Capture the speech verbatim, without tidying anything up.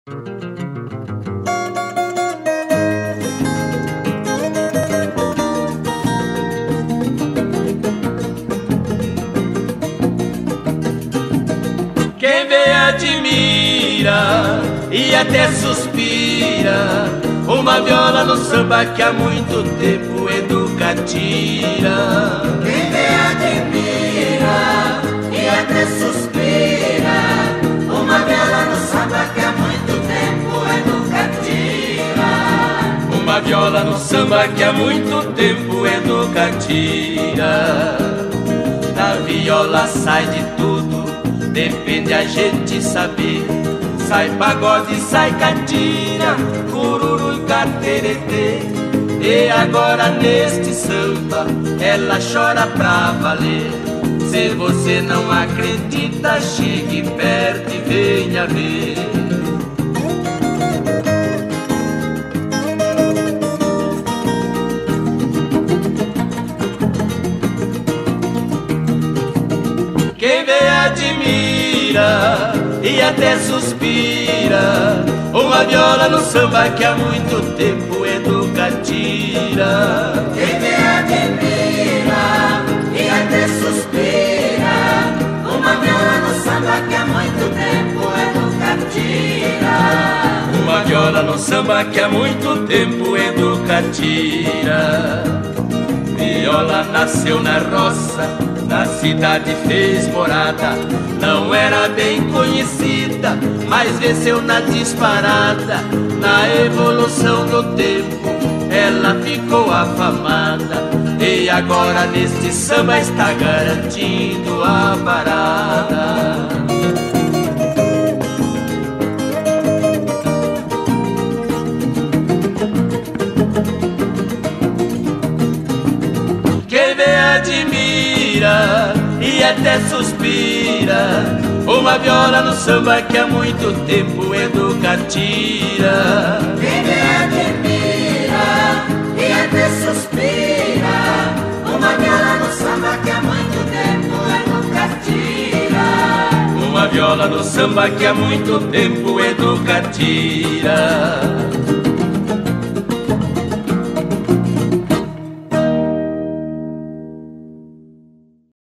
Quem vê admira e até suspira, uma viola no samba que há muito tempo educa tira. Quem vê admira e até suspira, uma viola no samba que há muito tempo educa tira. Uma viola no samba que há muito tempo educa tira. Da viola sai de tudo, depende a gente saber. Sai pagode, sai catira, cururu e cateretê. E agora neste samba ela chora pra valer. Se você não acredita, chegue perto e venha ver. Quem vê admira e até suspira, uma viola no samba que há muito tempo educa tira. Quem vê admira e até suspira, uma viola no samba que há muito tempo educa tira. Uma viola no samba que há muito tempo educa tira. Viola nasceu na roça, na cidade fez morada. Não era bem conhecida, mas venceu na disparada. Na evolução do tempo ela ficou afamada. E agora neste samba está garantindo a parada. Quem vê admira e até suspira, uma viola no samba que há muito tempo educa tira. Quem vê admira e até suspira, uma viola no samba que há muito tempo educa tira. Uma viola no samba que há muito tempo educa tira.